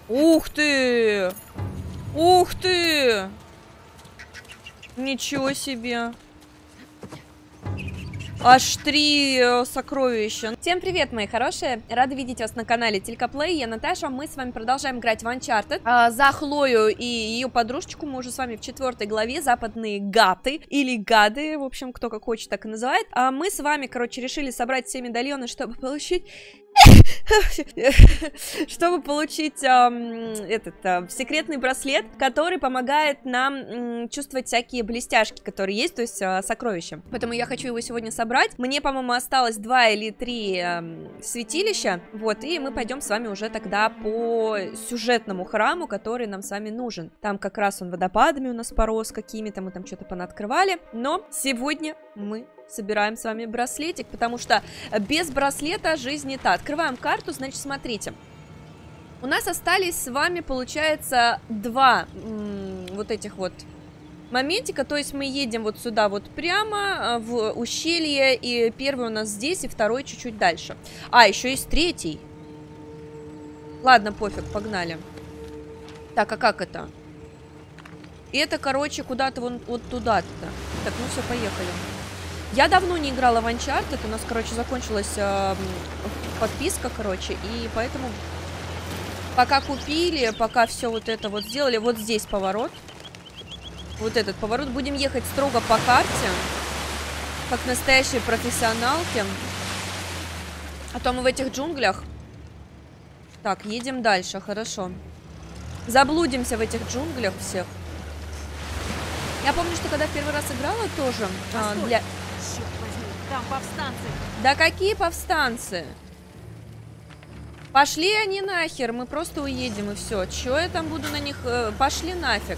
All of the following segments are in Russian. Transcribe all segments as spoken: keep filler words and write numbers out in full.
Ух ты! Ух ты! Ничего себе! Аж три э, сокровища. Всем привет, мои хорошие! Рада видеть вас на канале Телькаплей. Я Наташа. Мы с вами продолжаем играть в Uncharted. А, за Хлою и ее подружечку мы уже с вами в четвертой главе. Западные гаты или гады, в общем, кто как хочет, так и называет. А мы с вами, короче, решили собрать все медальоны, чтобы получить... чтобы получить эм, этот э, секретный браслет, который помогает нам э, чувствовать всякие блестяшки, которые есть, то есть э, сокровища. Поэтому я хочу его сегодня собрать. Мне, по-моему, осталось два или три э, святилища. Вот, и мы пойдем с вами уже тогда по сюжетному храму, который нам с вами нужен. Там как раз он водопадами у нас порос какими-то, мы там что-то понаоткрывали. Но сегодня мы собираем с вами браслетик, потому что без браслета жизнь не та. Открываем карту, значит, смотрите. У нас остались с вами, получается, два вот этих вот моментика. То есть мы едем вот сюда вот прямо в ущелье. И первый у нас здесь, и второй чуть-чуть дальше. А, еще есть третий. Ладно, пофиг, погнали. Так, а как это? И это, короче, куда-то вон, вот туда-то. Так, ну все, поехали. Я давно не играла в Uncharted, у нас, короче, закончилась э, подписка, короче, и поэтому пока купили, пока все вот это вот сделали, вот здесь поворот, вот этот поворот, будем ехать строго по карте, как настоящие профессионалки, а то мы в этих джунглях. Так, едем дальше, хорошо. Заблудимся в этих джунглях всех. Я помню, что когда в первый раз играла тоже а, для... Черт возьми, там повстанцы. Да какие повстанцы? Пошли они нахер, мы просто уедем и все. Чего я там буду на них... Пошли нафиг.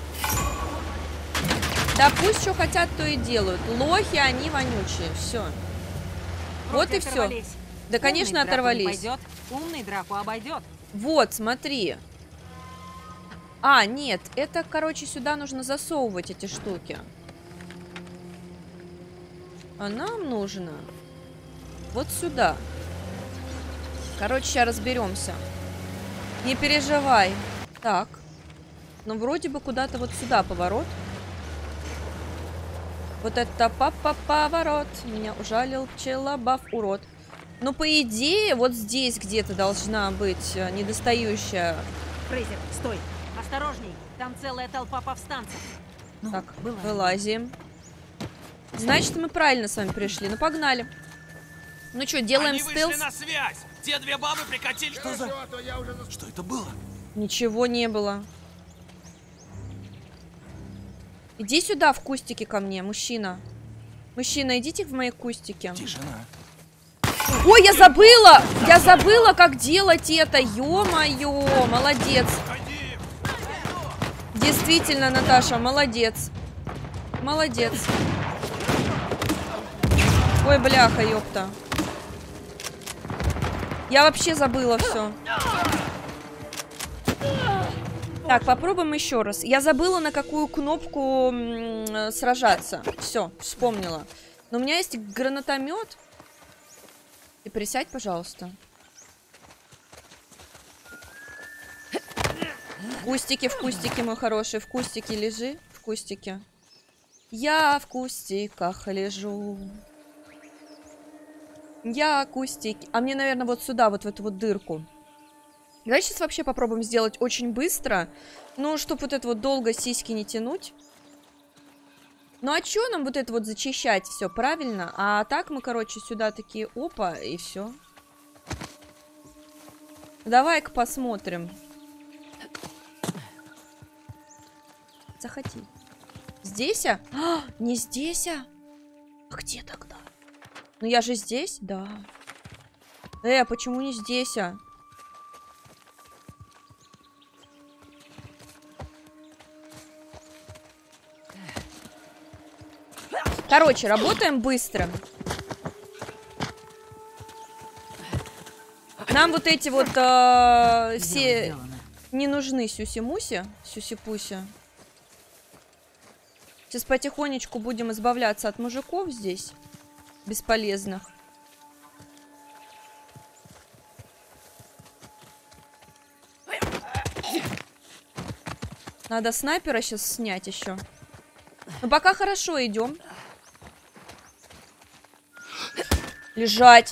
Да пусть что хотят, то и делают. Лохи, они вонючие, все. Вот и все. Да, конечно, оторвались. Умный драку обойдет. Вот, смотри. А, нет, это, короче, сюда нужно засовывать эти штуки. А нам нужно вот сюда. Короче, сейчас разберемся. Не переживай. Так. Ну, вроде бы куда-то вот сюда поворот. Вот это папа-поворот. Меня ужалил пчелобав, урод. Ну, по идее, вот здесь где-то должна быть недостающая... Фрейзер, стой. Осторожней. Там целая толпа повстанцев. Ну, так, было. Вылазим. Значит, мы правильно с вами пришли. Ну, погнали. Ну что, делаем Они стелс? вышли на связь. Те две бабы прикатили. Что за... Что это было? Ничего не было. Иди сюда, в кустики ко мне, мужчина. Мужчина, идите в мои кустики. Тишина. Ой, я забыла! Я забыла, как делать это. Ё-моё, молодец. Действительно, Наташа, молодец. Молодец. Ой, бляха, ёпта. Я вообще забыла все. Так, попробуем еще раз. Я забыла, на какую кнопку сражаться. Все, вспомнила. Но у меня есть гранатомет. И присядь, пожалуйста. В кустике, в кустике, мой хороший. В кустике лежи. В кустике. Я в кустиках лежу. Я кустики. А мне, наверное, вот сюда, вот в эту вот дырку. Давай сейчас вообще попробуем сделать очень быстро. Ну, чтобы вот это вот долго сиськи не тянуть. Ну, а что нам вот это вот зачищать? Все правильно. А так мы, короче, сюда такие, опа, и все. Давай-ка посмотрим. Заходи. Здесь, а? А, не здесь, а? А где тогда? Ну, я же здесь, да. Э, а почему не здесь, а? Короче, работаем быстро. Нам вот эти вот э, все не нужны сюси-муси, сюси-пуси. Сейчас потихонечку будем избавляться от мужиков здесь. Бесполезных. Надо снайпера сейчас снять еще. Но пока хорошо идем. Лежать.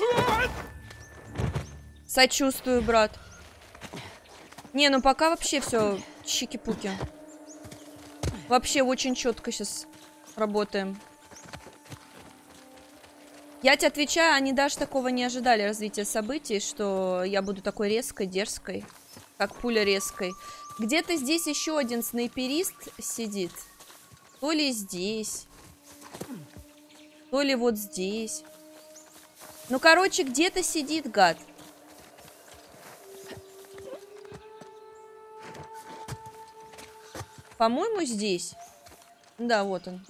Сочувствую, брат. Не, ну пока вообще все чики-пуки. Вообще очень четко сейчас работаем. Я тебе отвечаю, они даже такого не ожидали развития событий, что я буду такой резкой, дерзкой, как пуля резкой. Где-то здесь еще один снайперист сидит. То ли здесь, то ли вот здесь. Ну, короче, где-то сидит гад. По-моему, здесь. Да, вот он.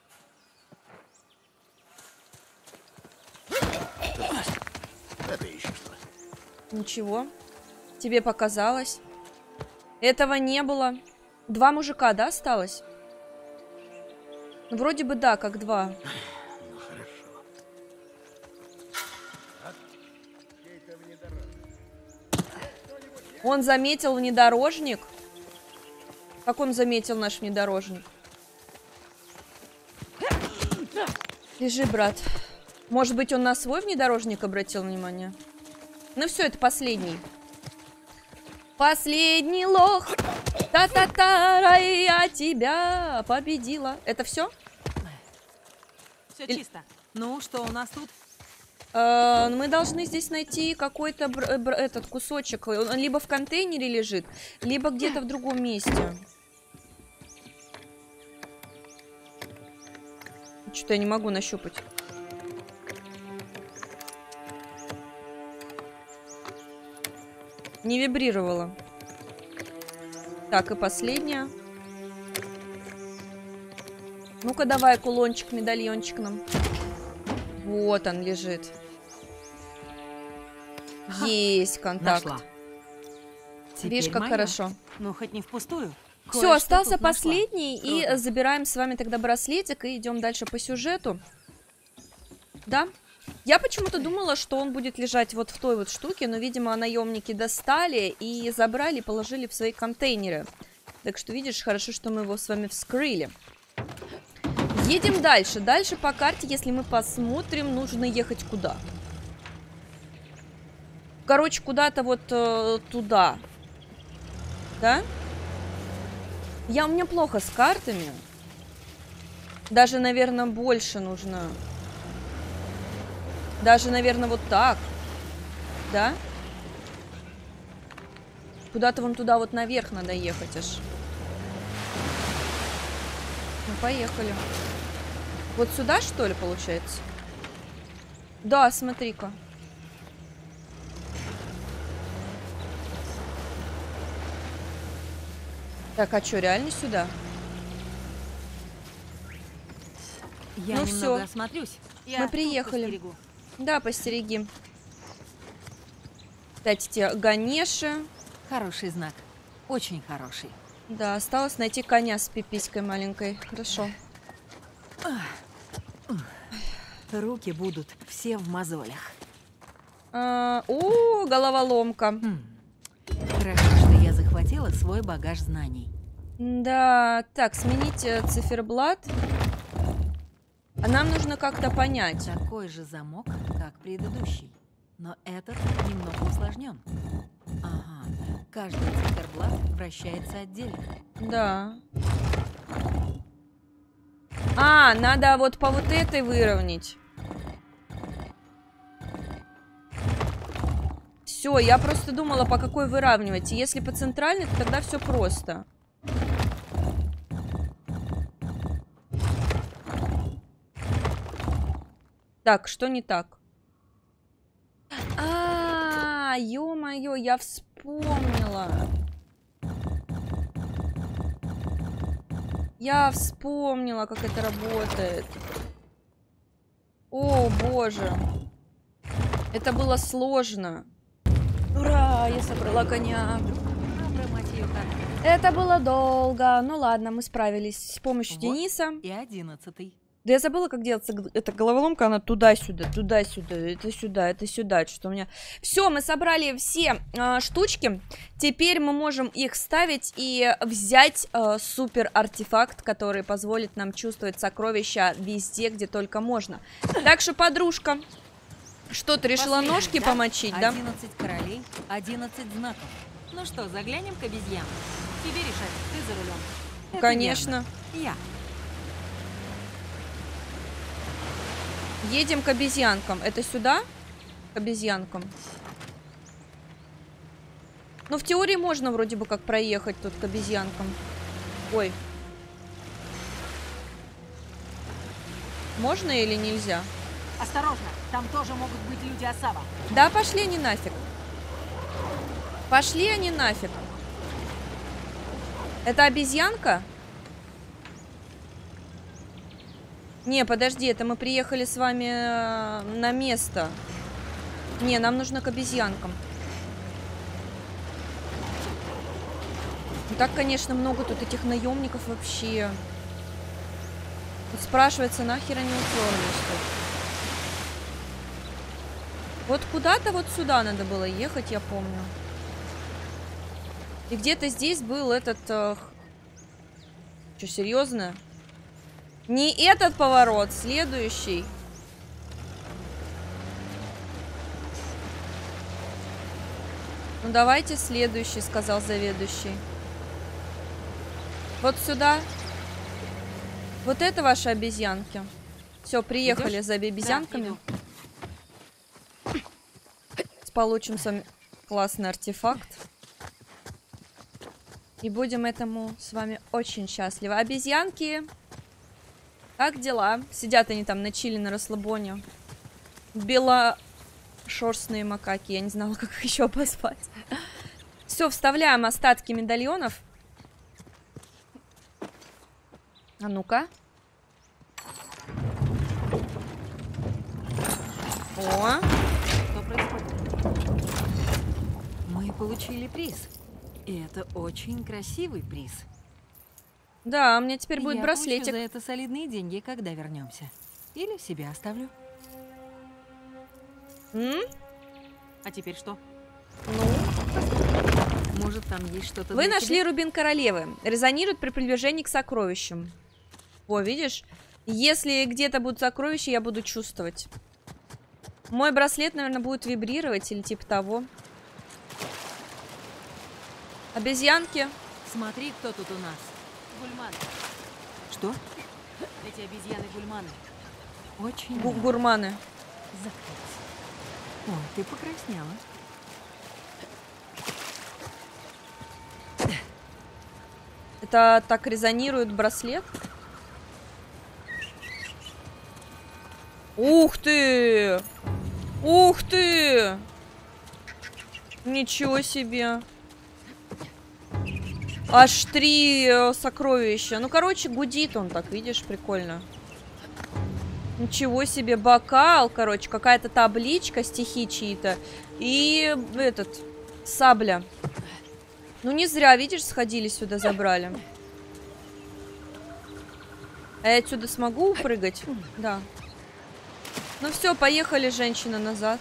Это еще что? Ничего. Тебе показалось. Этого не было. Два мужика, да, осталось? Вроде бы да, как два. Ну, хорошо. Он заметил внедорожник. Как он заметил наш внедорожник? Лежи, брат. Может быть, он на свой внедорожник обратил внимание? Ну все, это последний. Последний лох. Та-та-та, я тебя победила. Это все? Все Или- чисто. Ну, что у нас тут? Э, мы должны здесь найти какой-то бр- бр- этот кусочек. Он либо в контейнере лежит, либо где-то в другом месте. Что-то я не могу нащупать. Не вибрировала. Так, и последняя. Ну-ка, давай кулончик, медальончик нам. Вот он лежит. Есть контакт. Нашла. Видишь, Теперь как моя. хорошо. Ну, хоть не впустую. Все, Кое-что остался тут нашла. последний. И Круто. забираем с вами тогда браслетик и идем дальше по сюжету. Да? Я почему-то думала, что он будет лежать вот в той вот штуке, но, видимо, наемники достали и забрали, положили в свои контейнеры. Так что, видишь, хорошо, что мы его с вами вскрыли. Едем дальше. Дальше по карте, если мы посмотрим, нужно ехать куда? Короче, куда-то вот э, туда. Да? Я, у меня плохо с картами. Даже, наверное, больше нужно. Даже, наверное, вот так. Да? Куда-то вон туда вот наверх надо ехать аж. Ну, поехали. Вот сюда, что ли, получается? Да, смотри-ка. Так, а что, реально сюда? Я Ну немного всё. осмотрюсь. Мы Я тут приехали. постерегу. Да, постереги. Дайте тебе Ганеши. Хороший знак. Очень хороший. Да, осталось найти коня с пиписькой маленькой. Хорошо. Руки будут все в мозолях. А, о, головоломка. Хм. Хорошо, что я захватила свой багаж знаний. Да, так, сменить э, циферблат. А нам нужно как-то понять. Такой же замок, как предыдущий. Но этот немного усложнен. Ага. Каждый циферблат вращается отдельно. Да. А, надо вот по вот этой выровнять. Все, я просто думала, по какой выравнивать. И если по центральной, то тогда все просто. Так, что не так? А, ё-моё, я вспомнила. Я вспомнила, как это работает. О, боже. Это было сложно. Ура, я собрала коня. Абра, мать её, как. Это было долго. Ну ладно, мы справились с помощью Вот. Дениса. И одиннадцатый. Да я забыла, как делается эта головоломка. Она туда-сюда, туда-сюда, это сюда, это сюда. Что у меня... Все, мы собрали все э, штучки. Теперь мы можем их ставить и взять э, супер артефакт, который позволит нам чувствовать сокровища везде, где только можно. Так что, подружка, что ты решила Последний, ножки да? помочить, да? одиннадцать королей, одиннадцать знаков. Ну что, заглянем к обезьянам? Тебе решать, ты за рулем. Это Конечно. верно. Я. Едем к обезьянкам. Это сюда? К обезьянкам. Ну, в теории можно вроде бы как проехать тут к обезьянкам. Ой. Можно или нельзя? Осторожно, там тоже могут быть люди Осава. Да, пошли они нафиг. Пошли они нафиг. Это обезьянка? Не, подожди, это мы приехали с вами на место. Не, нам нужно к обезьянкам. Так, конечно, много тут этих наемников вообще. Вот спрашивается, нахер они уперлись тут. Вот куда-то вот сюда надо было ехать, я помню. И где-то здесь был этот... Э... Что, серьезно? Не этот поворот, следующий. Ну давайте следующий, сказал заведующий. Вот сюда. Вот это ваши обезьянки. Все, приехали Идешь? за обезьянками. Да, получим с вами классный артефакт. И будем этому с вами очень счастливы. Обезьянки... Как дела? Сидят они там на чили, на расслабоне. Белошерстные макаки. Я не знала, как их еще позвать. Все, вставляем остатки медальонов. А ну-ка. О. Что происходит? Мы получили приз. И это очень красивый приз. Да, у меня теперь будет Я браслетик. Я за это солидные деньги, когда вернемся. Или себе оставлю. М? А теперь что? Ну? Может, там есть что-то. Вы нашли тебя? рубин королевы. Резонирует при приближении к сокровищам. О, видишь? Если где-то будут сокровища, я буду чувствовать. Мой браслет, наверное, будет вибрировать или типа того. Обезьянки. Смотри, кто тут у нас. Гульманы. Что? Эти обезьяны гульманы. Очень Гу гурманы. Закрыть. Ой, ты покраснела. Это так резонирует браслет? Ух ты! Ух ты! Ничего себе! Аж три э, сокровища. Ну, короче, гудит он так, видишь, прикольно. Ничего себе, бокал, короче, какая-то табличка, стихи чьи-то. И этот, сабля. Ну, не зря, видишь, сходили сюда, забрали. А я отсюда смогу упрыгать? Да. Ну все, поехали, женщина, назад.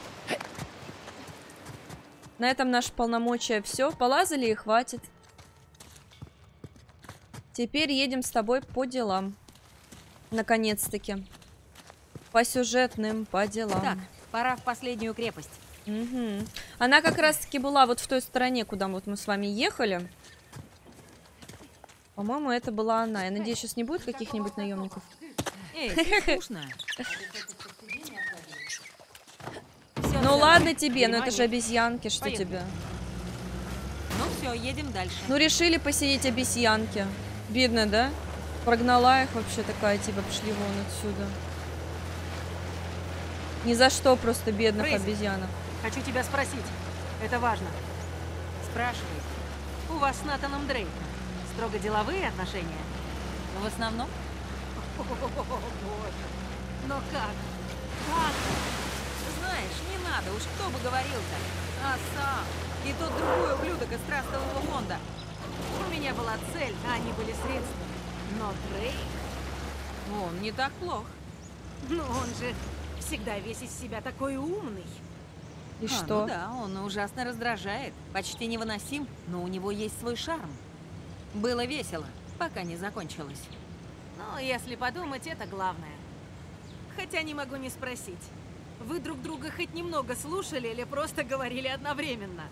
На этом наше полномочия все. Полазали и хватит. Теперь едем с тобой по делам. Наконец-таки. По сюжетным, по делам. Так, пора в последнюю крепость. Угу. Она как раз-таки была вот в той стороне, куда вот мы с вами ехали. По-моему, это была она. Я надеюсь, сейчас не будет каких-нибудь наемников. Эй, ты скучная. Ну ладно тебе, но это же обезьянки, что тебе? Ну все, едем дальше. Ну решили посидеть обезьянки. Бедно, да? Прогнала их вообще такая, типа, пошли вон отсюда. Ни за что просто бедных Фрейзер, обезьянок. хочу тебя спросить. Это важно. Спрашивай. У вас с Натаном Дрейком строго деловые отношения? В основном? О, боже. Но как? Как? Знаешь, не надо, уж кто бы говорил-то. А сам. И тот другой ублюдок из трастового фонда. У меня была цель, а они были средства. Но Дрейк... Он не так плох. Но он же всегда весь из себя такой умный. И А, что? ну да, он ужасно раздражает. Почти невыносим, но у него есть свой шарм. Было весело, пока не закончилось. Но если подумать, это главное. Хотя не могу не спросить. Вы друг друга хоть немного слушали или просто говорили одновременно?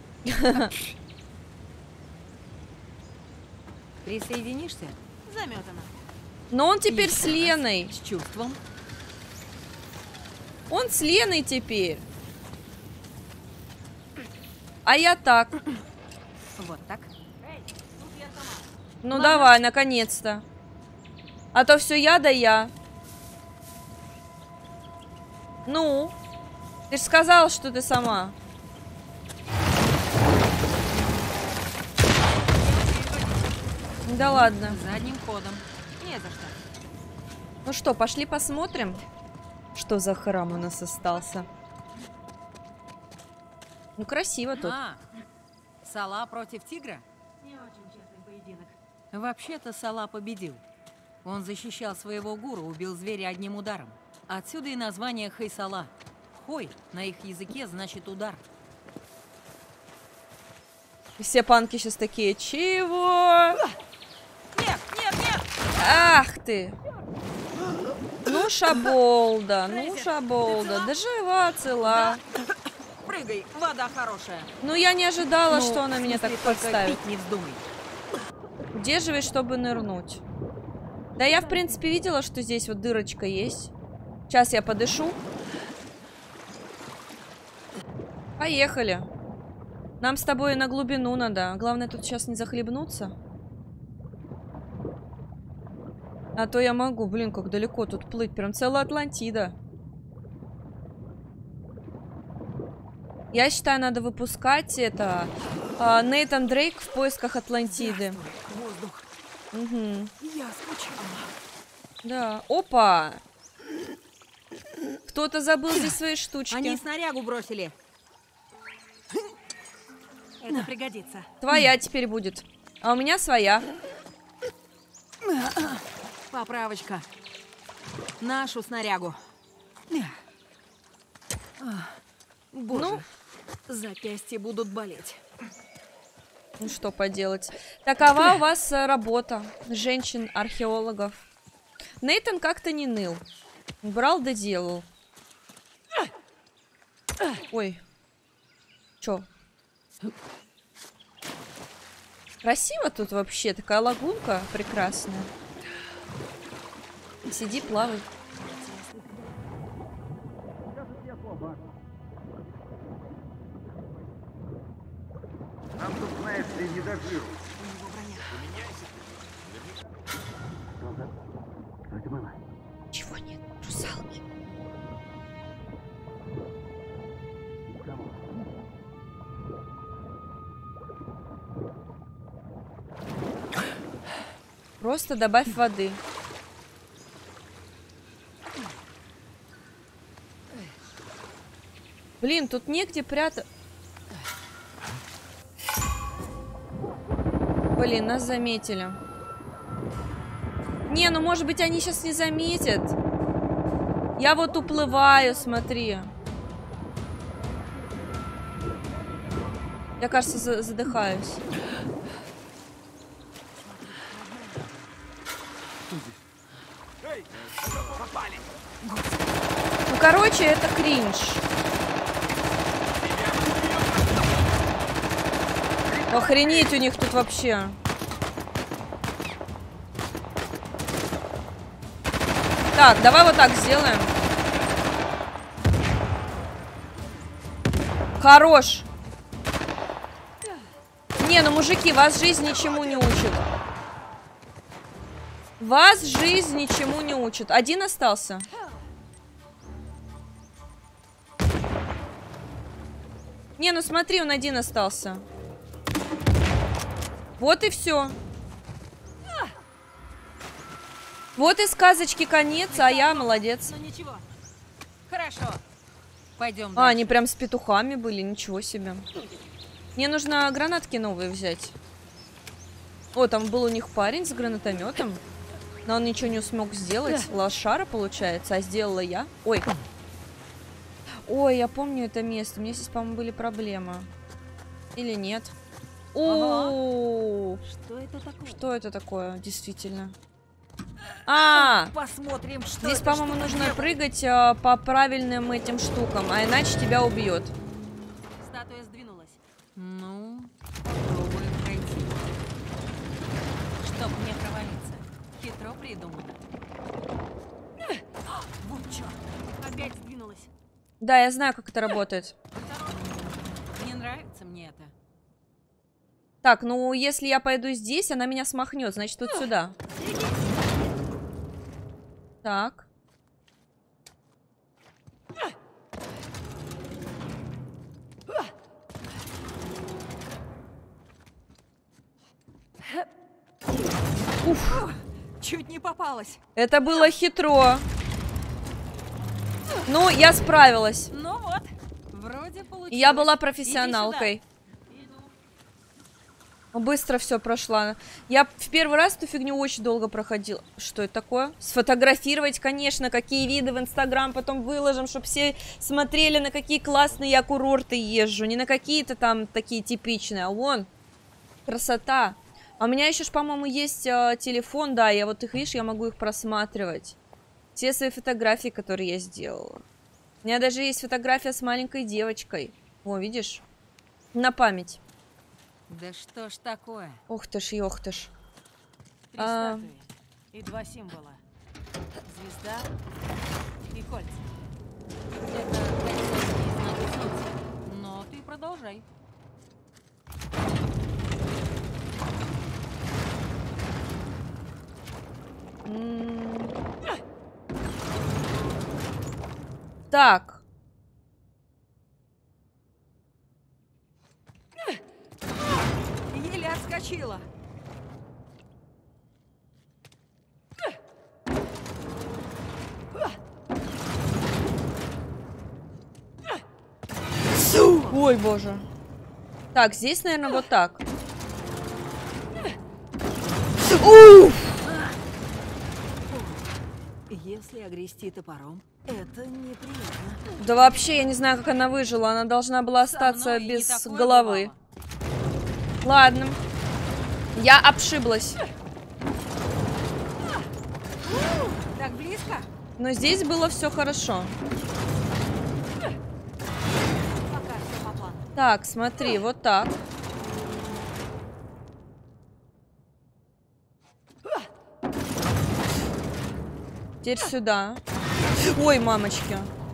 Присоединишься? Заметано. Но он теперь Еще с раз, Леной. С чувством. Он с Леной теперь. А я так. Вот так. Ну давай, наконец-то. А то все я да я. Ну, ты же сказала, что ты сама. Да ладно. Задним ходом. Не за что. Ну что, пошли посмотрим, что за храм у нас остался. Ну, красиво тут. А, Сала против тигра? Не очень честный поединок. Вообще-то Сала победил. Он защищал своего гуру, убил зверя одним ударом. Отсюда и название Хой-Сала. Хой на их языке значит удар. И все панки сейчас такие, чего? Нет, нет, нет! Ах ты! Ну, шаболда, ну, шаболда. Да жива, цела. Прыгай, вода хорошая. Ну, я не ожидала, Ну, что она в меня так смысле, только подставит. пить не вздумай. Удерживай, чтобы нырнуть. Да я, в принципе, видела, что здесь вот дырочка есть. Сейчас я подышу. Поехали. Нам с тобой на глубину надо. Главное, тут сейчас не захлебнуться. А то я могу. Блин, как далеко тут плыть. Прям целая Атлантида. Я считаю, надо выпускать это... а, Нейтан Дрейк в поисках Атлантиды. Воздух. Угу. Я скучала. Да. Опа! Кто-то забыл здесь свои штучки. Они снарягу бросили. Это пригодится. Твоя теперь будет. А у меня своя. Поправочка. Нашу снарягу. Боже, Ну? запястья будут болеть. Ну что поделать. Такова у вас э, работа женщин-археологов. Нейтан как-то не ныл. Брал да делал. Ой. Чё? Красиво тут вообще. Такая лагунка прекрасная. Сиди, плавай. Нам тут, знаешь ли, не до жиру. Что это было? Чего нет? Русалки. Просто добавь воды. Блин, тут негде прятать. Блин, нас заметили. Не, ну может быть они сейчас не заметят. Я вот уплываю, смотри. Я, кажется, за- задыхаюсь. Ну, короче, это кринж. Охренеть у них тут вообще. Так, давай вот так сделаем. Хорош. Не, ну, мужики, вас жизнь ничему не учит. Вас жизнь ничему не учит. Один остался. Не, ну смотри, он один остался. Вот и все. Вот и сказочки конец, а я молодец. Ну ничего. Хорошо. Пойдем. А, они прям с петухами были, ничего себе. Мне нужно гранатки новые взять. О, там был у них парень с гранатометом. Но он ничего не смог сделать. Лошара, получается, а сделала я. Ой. Ой, я помню это место. У меня здесь, по-моему, были проблемы. Или нет? О, Что это такое? что это такое, действительно? А, Посмотрим, что здесь, это по-моему, штука нужно делает. прыгать а, по правильным этим штукам, а иначе тебя убьет. Статуя сдвинулась. Ну, попробуем пройти. Чтоб не провалиться. Хитро придумано. Вот черт. Опять сдвинулась. Да, я знаю, как это работает. Не нравится мне это. Так, ну если я пойду здесь, она меня смахнет, значит, вот сюда. Так. Уф, Чуть не попалась. это было хитро. Ну, я справилась. Ну вот, вроде получилось. Я была Иди профессионалкой. Быстро все прошла. Я в первый раз эту фигню очень долго проходила. Что это такое? Сфотографировать, конечно, какие виды в Инстаграм потом выложим, чтобы все смотрели, на какие классные я курорты езжу. Не на какие-то там такие типичные, а вон, красота. А у меня еще ж, по-моему, есть э, телефон, да, я вот их, видишь, я могу их просматривать. Все свои фотографии, которые я сделала. У меня даже есть фотография с маленькой девочкой. О, видишь? На память. Да что ж такое? Ух ты ж, ёх ты ж. Три А. статуи и два символа. Звезда и кольца. Это кольцовские знаки солнца. Но ты продолжай. М. Так. Еле отскочила. Ой, боже. Так, здесь, наверное, вот так. Уф! Если огрести топором, это неприятно. Да вообще, я не знаю, как она выжила. Она должна была остаться Со мной не без такое головы. бывало. Ладно. Я обшиблась. Так близко? Но здесь было все хорошо. Пока все по плану. Так, смотри, вот так. Теперь сюда. Ой, мамочки.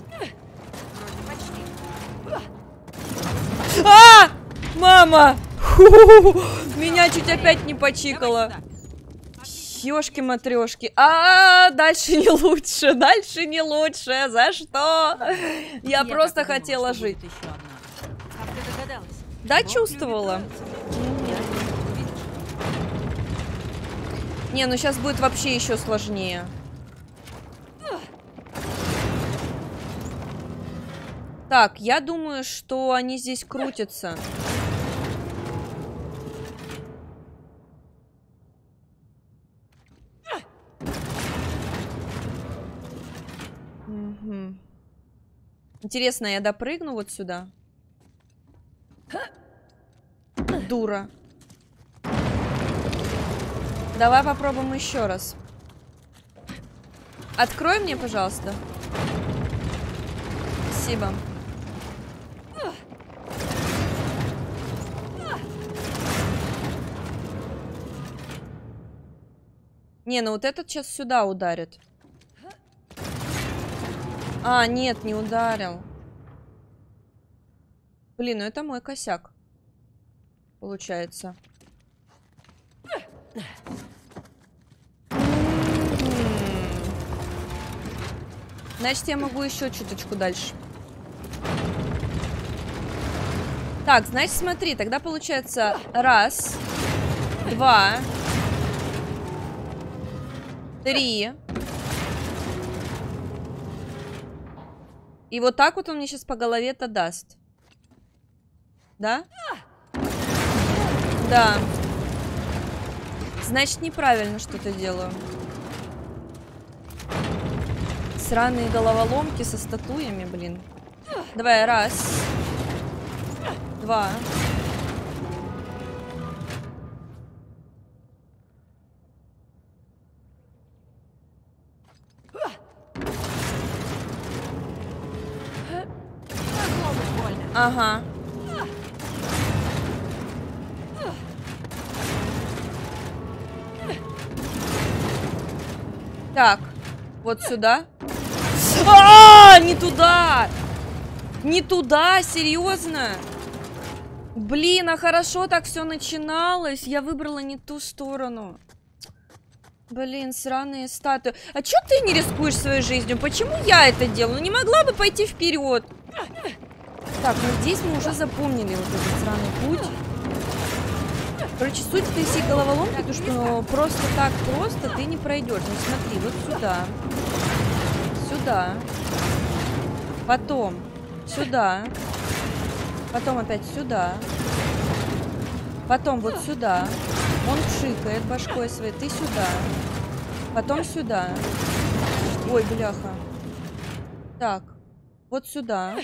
А! Мама! Ху-ху-ху! Меня чуть опять не почикало. Ёшки-матрёшки. А, дальше не лучше, дальше не лучше. За что? Я просто так и думала, хотела что жить. будет еще одна. Как ты догадалась? Да, Бог чувствовала. любит троицу. Видишь? Не, ну сейчас будет вообще еще сложнее. Так, я думаю, что они здесь крутятся. Угу. Интересно, я допрыгну вот сюда? Дура. Давай попробуем еще раз. Открой мне, пожалуйста. Спасибо. Не, ну вот этот сейчас сюда ударит. А, нет, не ударил. Блин, ну это мой косяк. Получается. Значит, я могу еще чуточку дальше. Так, значит, смотри, тогда получается раз, два, три. И вот так вот он мне сейчас по голове-то даст. Да? Да. Значит, неправильно что-то делаю. Сраные головоломки со статуями, блин. Давай, раз. Два. Ага. Так, вот сюда. А, не туда! Не туда, серьезно? Блин, а хорошо так все начиналось. Я выбрала не ту сторону. Блин, сраные статуи. А чё ты не рискуешь своей жизнью? Почему я это делаю? Ну не могла бы пойти вперед? Так, ну здесь мы уже запомнили вот этот сраный путь. Короче, суть этой всей головоломки, то что просто так просто ты не пройдешь. Ну смотри, вот сюда. Сюда. Потом сюда. Потом опять сюда. Потом вот сюда. Он пшикает башкой своей. Ты сюда. Потом сюда. Ой, бляха. Так. Вот сюда.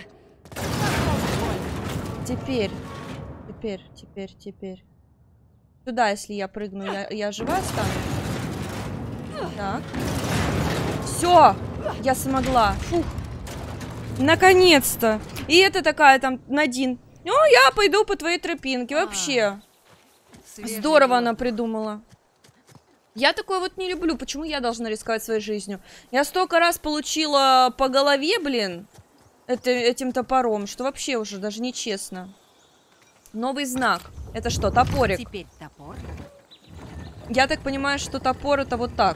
Теперь. Теперь, теперь, теперь. Сюда, если я прыгну, я, я жива стану? Так. Все! Я смогла. Фух. Наконец-то. И это такая там, Надин. Ну, я пойду по твоей тропинке. Вообще. Здорово она придумала. Я такое вот не люблю. Почему я должна рисковать своей жизнью? Я столько раз получила по голове, блин, это, этим топором, что вообще уже даже нечестно. Новый знак. Это что, топорик? Теперь топор. Я так понимаю, что топор это вот так.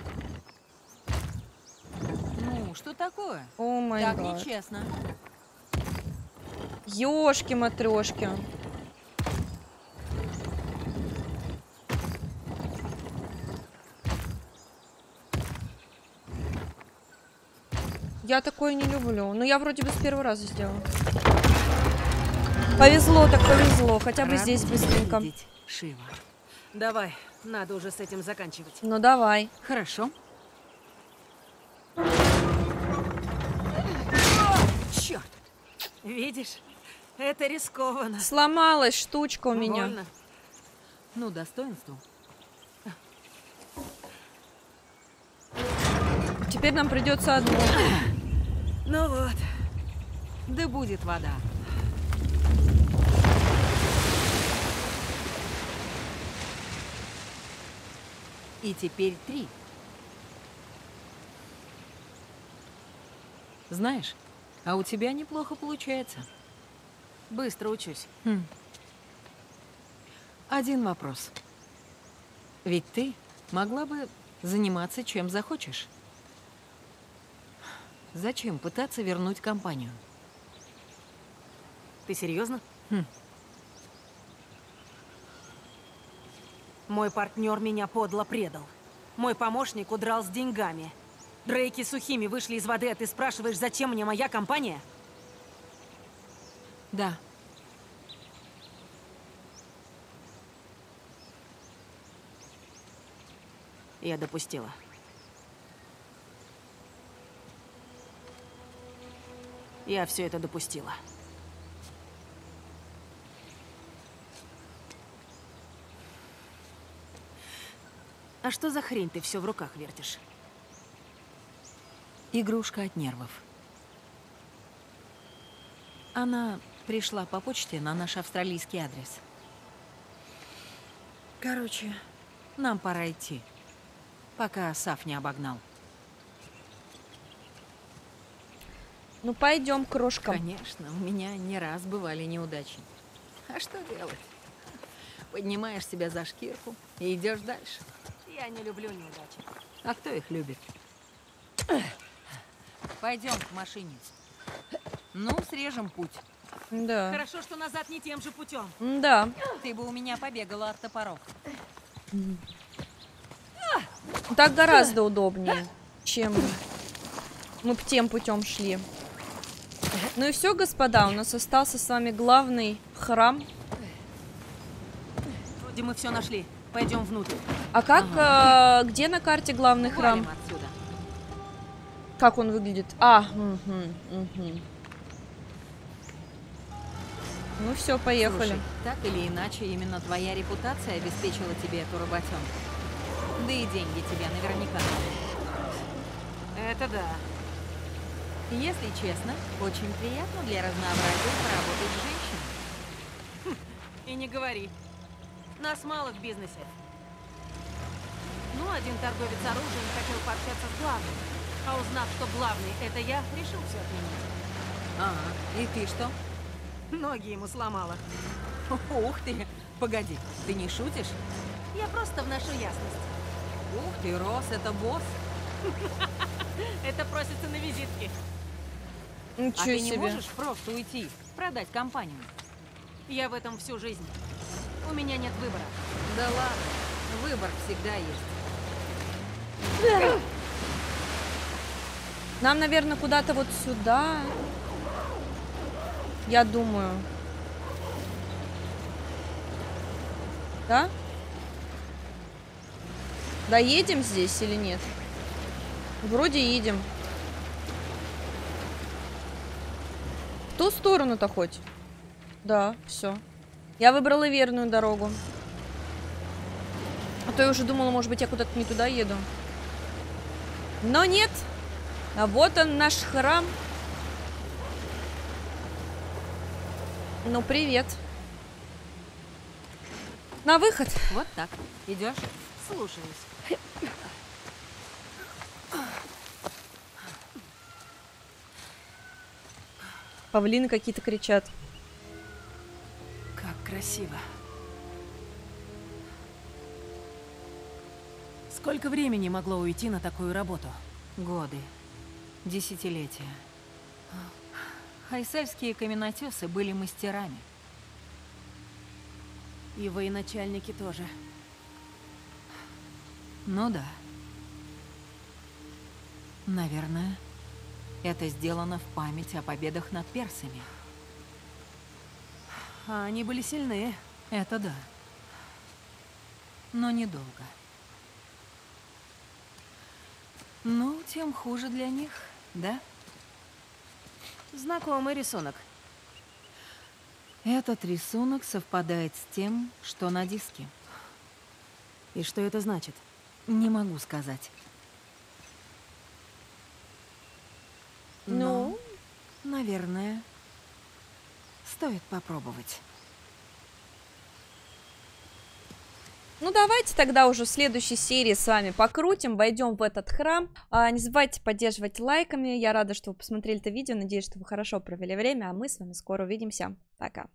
Ну, что такое? О май Так гад. нечестно. Ёшки-матрёшки. Я такое не люблю. Но я вроде бы с первого раза сделала. Повезло так повезло. Хотя бы Рад здесь тебя быстренько. видеть, Шива. Давай, надо уже с этим заканчивать. Ну давай. Хорошо. Черт! Видишь? Это рискованно. Сломалась штучка у меня. Больно. Ну, достоинству. Теперь нам придется одну. Ну вот. Да будет вода. И теперь три. Знаешь, а у тебя неплохо получается. Быстро учусь. Хм. Один вопрос. Ведь ты могла бы заниматься чем захочешь. Зачем пытаться вернуть компанию? Ты серьезно? Хм. Мой партнер меня подло предал. Мой помощник удрал с деньгами. Дрейки сухими вышли из воды, а ты спрашиваешь, зачем мне моя компания? Да. Я допустила. Я все это допустила. А что за хрень ты все в руках вертишь? Игрушка от нервов. Она пришла по почте на наш австралийский адрес. Короче, нам пора идти, пока Саф не обогнал. Ну пойдем, крошка. Конечно, у меня не раз бывали неудачи. А что делать? Поднимаешь себя за шкирку и идешь дальше. Я не люблю неудачи. А кто их любит? Пойдем к машине. Ну, срежем путь. Да. Хорошо, что назад не тем же путем. Да. Ты бы у меня побегала от топоров. Так гораздо удобнее, чем мы б тем путем шли. Ну и все, господа, у нас остался с вами главный храм. Вроде мы все нашли. Пойдем внутрь. А как, ага. э, где на карте главный храм? Валим отсюда. Как он выглядит? А, угу, угу. Ну все, поехали. Слушай, так или иначе, именно твоя репутация обеспечила тебе эту работенку. Да и деньги тебе наверняка. Это да. Если честно, очень приятно для разнообразия поработать с женщиной. И не говори. Нас мало в бизнесе. Ну, один торговец оружием хотел пообщаться с главным. А узнав, что главный это я, решил все отменить. Ага, и ты что? Ноги ему сломала. Ух ты! Погоди, ты не шутишь? Я просто вношу ясность. Ух ты, Росс, это босс. Это просится на визитке. Ничего А ты себе. не можешь просто уйти, продать компанию? Я в этом всю жизнь. У меня нет выбора. Да ладно, выбор всегда есть. Нам, наверное, куда-то вот сюда. Я думаю. Да? Доедем здесь или нет? Вроде едем. В ту сторону-то хоть? Да, все. Я выбрала верную дорогу. А то я уже думала, может быть, я куда-то не туда еду. Но нет. А вот он, наш храм. Ну, привет. На выход. Вот так. Идешь? Слушаюсь. Павлины какие-то кричат. Как красиво. Сколько времени могло уйти на такую работу? Годы. Десятилетия. Хайсельские каменотесы были мастерами. И военачальники тоже. Ну да. Наверное, это сделано в память о победах над персами. А они были сильные. Это да. Но недолго. Ну, тем хуже для них, да? Знакомый рисунок. Этот рисунок совпадает с тем, что на диске. И что это значит? Не могу сказать. Но, Ну? наверное, стоит попробовать. Ну, давайте тогда уже в следующей серии с вами покрутим, войдем в этот храм. А, не забывайте поддерживать лайками. Я рада, что вы посмотрели это видео. Надеюсь, что вы хорошо провели время. А мы с вами скоро увидимся. Пока.